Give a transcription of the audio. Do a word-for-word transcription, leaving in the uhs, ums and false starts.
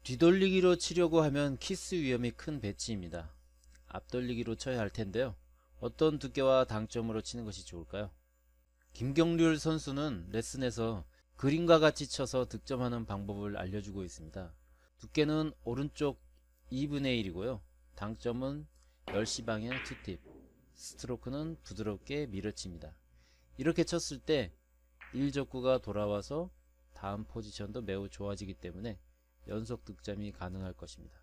뒤돌리기로 치려고 하면 키스 위험이 큰 배치입니다. 앞돌리기로 쳐야 할 텐데요. 어떤 두께와 당점으로 치는 것이 좋을까요? 김경률 선수는 레슨에서 그림과 같이 쳐서 득점하는 방법을 알려주고 있습니다. 두께는 오른쪽 이분의 일이고요. 당점은 열 시 방향 투팁, 스트로크는 부드럽게 밀어칩니다. 이렇게 쳤을 때 일 족구가 돌아와서 다음 포지션도 매우 좋아지기 때문에 연속 득점이 가능할 것입니다.